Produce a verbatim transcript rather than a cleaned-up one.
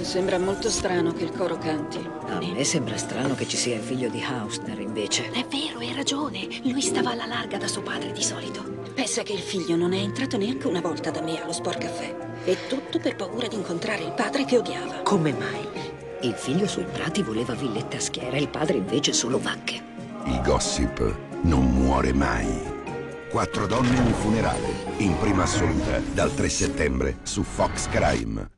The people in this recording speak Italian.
Sembra molto strano che il coro canti. A me sembra strano che ci sia il figlio di Hausner, invece. È vero, hai ragione. Lui stava alla larga da suo padre di solito. Pensa che il figlio non è entrato neanche una volta da me allo Sport Caffè. E tutto per paura di incontrare il padre che odiava. Come mai? Il figlio sui prati voleva villette a schiera, il padre invece solo vacche. Il gossip non muore mai. Quattro donne, un funerale. In prima assoluta, dal tre settembre, su Fox Crime.